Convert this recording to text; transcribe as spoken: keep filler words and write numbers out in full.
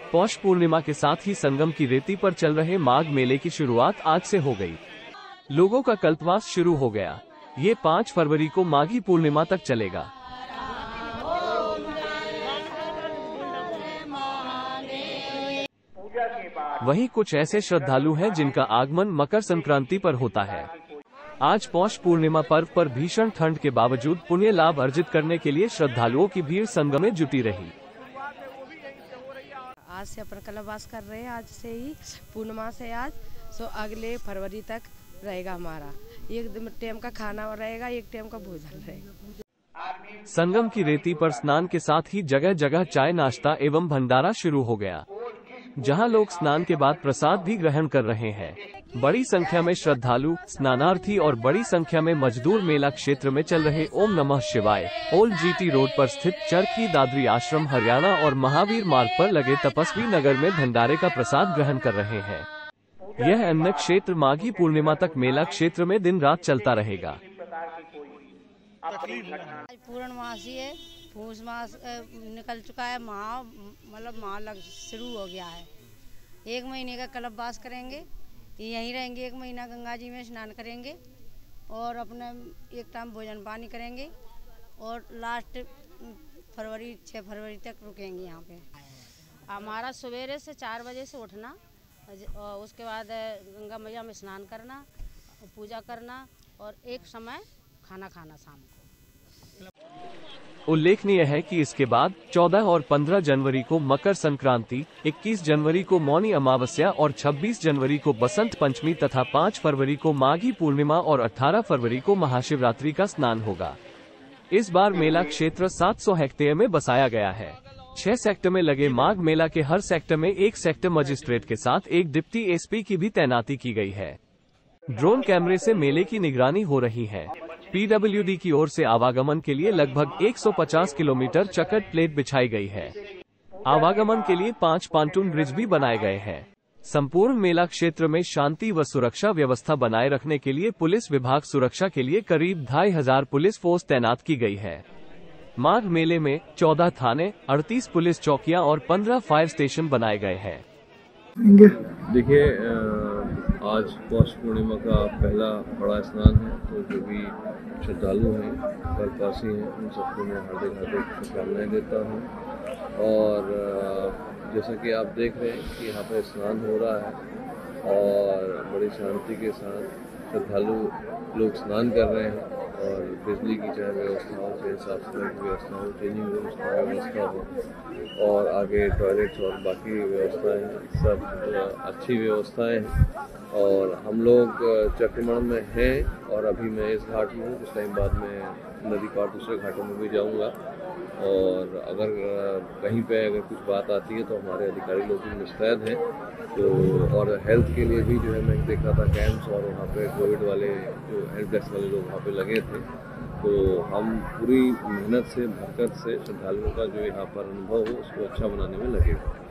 पौष पूर्णिमा के साथ ही संगम की रेती पर चल रहे माघ मेले की शुरुआत आज से हो गई। लोगों का कल्पवास शुरू हो गया। ये पाँच फरवरी को माघी पूर्णिमा तक चलेगा। वहीं कुछ ऐसे श्रद्धालु हैं जिनका आगमन मकर संक्रांति पर होता है। आज पौष पूर्णिमा पर्व पर भीषण ठंड के बावजूद पुण्य लाभ अर्जित करने के लिए श्रद्धालुओं की भीड़ संगम में जुटी रही। आज से अपन कल्पवास कर रहे हैं, आज से ही पूर्णिमा से आज सो अगले फरवरी तक रहेगा हमारा। एक टाइम का खाना रहेगा, एक टाइम का भोजन रहेगा। संगम की रेती पर स्नान के साथ ही जगह जगह चाय नाश्ता एवं भंडारा शुरू हो गया, जहां लोग स्नान के बाद प्रसाद भी ग्रहण कर रहे हैं। बड़ी संख्या में श्रद्धालु, स्नानार्थी और बड़ी संख्या में मजदूर मेला क्षेत्र में चल रहे ओम नमः शिवाय ओल्ड जीटी रोड पर स्थित चरखी दादरी आश्रम हरियाणा और महावीर मार्ग पर लगे तपस्वी नगर में भंडारे का प्रसाद ग्रहण कर रहे हैं। यह अन्न क्षेत्र माघी पूर्णिमा तक मेला क्षेत्र में दिन रात चलता रहेगा। पूर्णमासी है, पूष मास निकल चुका है, माह मतलब माह लग शुरू हो गया है। एक महीने का कल्पवास करेंगे, यहीं रहेंगे एक महीना, गंगा जी में स्नान करेंगे और अपने एक टाइम भोजन पानी करेंगे और लास्ट फरवरी छः फरवरी तक रुकेंगे यहाँ पे। हमारा सवेरे से चार बजे से उठना और उसके बाद गंगा मैया में स्नान करना, पूजा करना और एक समय खाना खाना शाम को। उल्लेखनीय है कि इसके बाद चौदह और पंद्रह जनवरी को मकर संक्रांति, इक्कीस जनवरी को मौनी अमावस्या और छब्बीस जनवरी को बसंत पंचमी तथा पाँच फरवरी को माघी पूर्णिमा और अठारह फरवरी को महाशिवरात्रि का स्नान होगा। इस बार मेला क्षेत्र सात सौ हेक्टेयर में बसाया गया है। छह सेक्टर में लगे माघ मेला के हर सेक्टर में एक सेक्टर मजिस्ट्रेट के साथ एक डिप्टी एसपी की भी तैनाती की गई है। ड्रोन कैमरे से मेले की निगरानी हो रही है। पीडब्ल्यूडी की ओर से आवागमन के लिए लगभग एक सौ पचास किलोमीटर चकट प्लेट बिछाई गई है। आवागमन के लिए पांच पांटून ब्रिज भी बनाए गए हैं। संपूर्ण मेला क्षेत्र में शांति व सुरक्षा व्यवस्था बनाए रखने के लिए पुलिस विभाग सुरक्षा के लिए करीब ढाई हजार पुलिस फोर्स तैनात की गई है। माघ मेले में चौदह थाने, अड़तीस पुलिस चौकियां और पंद्रह फायर स्टेशन बनाए गए हैं। देखिए, आज पौष पूर्णिमा का पहला बड़ा स्नान है, तो जो भी श्रद्धालु हैं, कल्पवासी हैं, उन सबको मैं हार्दिक हार्दिक शुभकामनाएं देता हूं। और जैसा कि आप देख रहे हैं कि यहाँ पर स्नान हो रहा है और बड़ी शांति के साथ श्रद्धालु लोग स्नान कर रहे हैं और बिजली की चाहे व्यवस्था हो, चाहे साफ सफाई की व्यवस्था हो, चेंजिंग रूम्स की व्यवस्था हो और आगे टॉयलेट्स और बाकी व्यवस्थाएं, सब अच्छी व्यवस्थाएं हैं। और हम लोग चक्रमण में हैं और अभी मैं इस घाट में हूँ। कुछ टाइम बाद मैं नदी पार दूसरे घाटों में भी जाऊँगा और अगर कहीं पे अगर कुछ बात आती है तो हमारे अधिकारी लोग भी मुस्तैद हैं। तो और हेल्थ के लिए भी जो है मैं देख रहा था कैंप्स और वहाँ पे कोविड वाले जो हेल्प डेस्क वाले लोग वहाँ पे लगे थे। तो हम पूरी मेहनत से, भरकत से श्रद्धालुओं का जो यहाँ पर अनुभव हो उसको अच्छा बनाने में लगे हुए हैं।